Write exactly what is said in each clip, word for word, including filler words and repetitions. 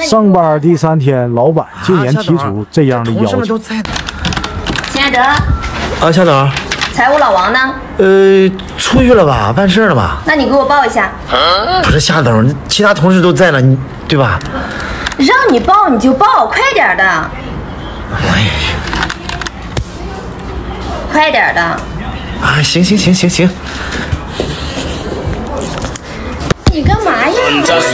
上班第三天，老板竟然提出这样的要求。 亲爱的， 啊，夏总， 财务老王呢？ 呃，出去了吧？办事了吧？ 那你给我报一下。 不是夏总，其他同事都在呢，你对吧？ 让你报你就报，快点的。 哎呀， 快点的。 啊，行行行行行。 你干嘛呀？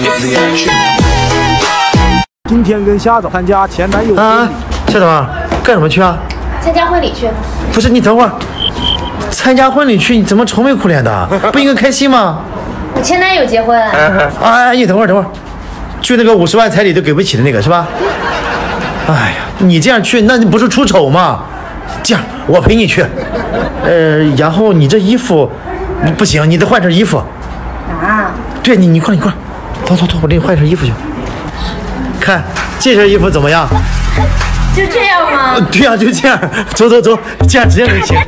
今天跟夏总参加前男友婚礼。 啊，夏总，干什么去啊？ 参加婚礼去。 不是，你等会儿。参加婚礼去，你怎么愁眉苦脸的？不应该开心吗？ 我前男友结婚。 哎，你等会儿，等会儿，就那个五十万彩礼都给不起的那个是吧？哎呀，你这样去，那你不是出丑吗？这样，我陪你去。呃，然后你这衣服，你不行，你得换身衣服。 啊？ 对你，你快，你快，走走走，我给你换身衣服去。看这身衣服怎么样？ 就这样吗？ 对呀、啊，就这样。走走走，这样直接就行。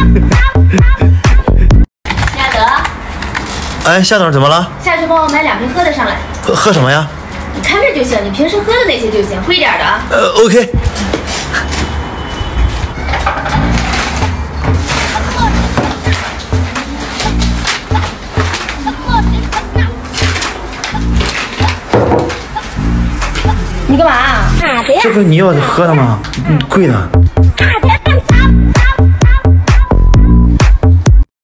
亲爱的。 哎，夏总怎么了？ 下去帮我买两瓶喝的上来。 喝喝什么呀？ 你看着就行，你平时喝的那些就行，贵点的啊。 呃 ，OK。 你干嘛？ 这不是你要喝的吗？嗯，贵的。